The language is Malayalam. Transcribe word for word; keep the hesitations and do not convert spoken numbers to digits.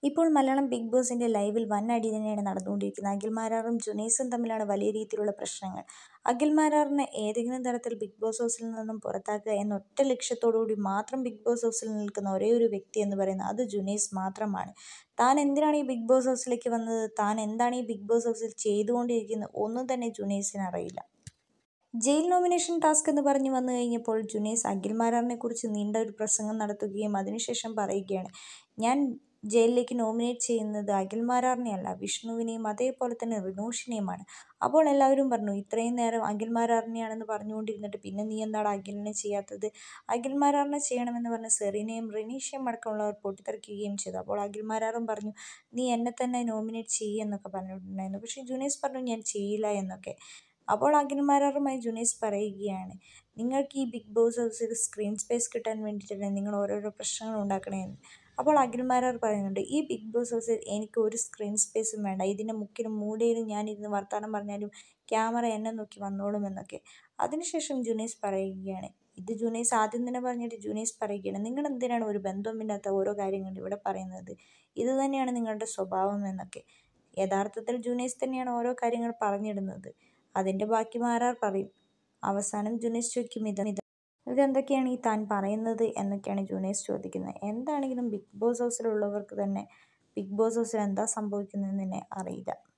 ഇപ്പോൾ മലയാളം ബിഗ് ബോസിന്റെ ലൈവിൽ വൻ അടി തന്നെയാണ് നടന്നുകൊണ്ടിരിക്കുന്നത്. അഖിൽമാരാറും ജുനൈസും തമ്മിലാണ് വലിയ രീതിയിലുള്ള പ്രശ്നങ്ങൾ. അഖിൽമാരാറിനെ ഏതെങ്കിലും തരത്തിൽ ബിഗ് ബോസ് ഹൗസിൽ നിന്നും പുറത്താക്കുക എന്ന ഒറ്റ ലക്ഷ്യത്തോടുകൂടി മാത്രം ബിഗ് ബോസ് ഹൗസിൽ നിൽക്കുന്ന ഒരേ ഒരു വ്യക്തി എന്ന് പറയുന്നത് അത് ജുനൈസ് മാത്രമാണ്. താൻ എന്തിനാണ് ഈ ബിഗ് ബോസ് ഹൗസിലേക്ക് വന്നത്, താൻ എന്താണ് ഈ ബിഗ് ബോസ് ഹൗസിൽ ചെയ്തുകൊണ്ടിരിക്കുന്നത് ഒന്നും തന്നെ ജുനൈസിന് അറിയില്ല. ജയിൽ നോമിനേഷൻ ടാസ്ക് എന്ന് പറഞ്ഞു വന്നു കഴിഞ്ഞപ്പോൾ ജുനൈസ് അഖിൽമാരാറിനെ കുറിച്ച് നീണ്ട ഒരു പ്രസംഗം നടത്തുകയും അതിനുശേഷം പറയുകയാണ്, ഞാൻ ജയിലിലേക്ക് നോമിനേറ്റ് ചെയ്യുന്നത് അഖിൽമാരാറിനെയല്ല, വിഷ്ണുവിനെയും അതേപോലെ തന്നെ റിനോഷിനെയുമാണ്. അപ്പോൾ എല്ലാവരും പറഞ്ഞു, ഇത്രയും നേരം അഖിൽമാരാറിനെയാണെന്ന് പറഞ്ഞുകൊണ്ടിരുന്നിട്ട് പിന്നെ നീ എന്താണ് അഖിലിനെ ചെയ്യാത്തത്, അഖിൽമാരാറിനെ ചെയ്യണമെന്ന് പറഞ്ഞ് സെറീനയും റിനീഷയും അടക്കമുള്ളവർ പൊട്ടിത്തെറിക്കുകയും ചെയ്തു. അപ്പോൾ അഖിൽമാരാറും പറഞ്ഞു, നീ എന്നെ തന്നെ നോമിനേറ്റ് ചെയ്യുമെന്നൊക്കെ പറഞ്ഞിട്ടുണ്ടായിരുന്നു. പക്ഷേ ജുനൈസ് പറഞ്ഞു ഞാൻ ചെയ്യില്ല എന്നൊക്കെ. അപ്പോൾ അഖിൽമാരാറുമായി ജുനൈസ് പറയുകയാണ്, നിങ്ങൾക്ക് ഈ ബിഗ് ബോസ് ഹൗസിൽ സ്ക്രീൻ സ്പേസ് കിട്ടാൻ വേണ്ടിയിട്ടല്ലേ നിങ്ങൾ ഓരോരോ പ്രശ്നങ്ങൾ ഉണ്ടാക്കണേന്ന്. അപ്പോൾ അഖിൽമാരാർ പറയുന്നുണ്ട്, ഈ ബിഗ് ബോസ് ഹൗസിൽ എനിക്ക് ഒരു സ്ക്രീൻ സ്പേസും വേണ്ട, ഇതിൻ്റെ മുക്കിലും മൂലയിലും ഞാൻ ഇരുന്ന് വർത്തമാനം പറഞ്ഞാലും ക്യാമറ എന്നെ നോക്കി വന്നോളും എന്നൊക്കെ. അതിനുശേഷം ജുനൈസ് പറയുകയാണ്, ഇത് ജുനൈസ് ആദ്യം തന്നെ പറഞ്ഞിട്ട് ജുനൈസ് പറയുകയാണ്, നിങ്ങൾ എന്തിനാണ് ഒരു ബന്ധമില്ലാത്ത ഓരോ കാര്യങ്ങൾ ഇവിടെ പറയുന്നത്, ഇത് തന്നെയാണ് നിങ്ങളുടെ സ്വഭാവം എന്നൊക്കെ. യഥാർത്ഥത്തിൽ ജുനൈസ് തന്നെയാണ് ഓരോ കാര്യങ്ങൾ പറഞ്ഞിടുന്നത്, അതിൻ്റെ ബാക്കി മാരാർ പറയും. അവസാനം ജുനൈസ് ചോദിക്കും, ഇത് ഇതെന്തൊക്കെയാണ് ഈ താൻ പറയുന്നത് എന്നൊക്കെയാണ് ജുനൈസ് ചോദിക്കുന്നത്. എന്താണെങ്കിലും ബിഗ് ബോസ് ഹൗസിലുള്ളവർക്ക് തന്നെ ബിഗ് ബോസ് ഹൗസിൽ എന്താ സംഭവിക്കുന്നതെന്ന് തന്നെ അറിയില്ല.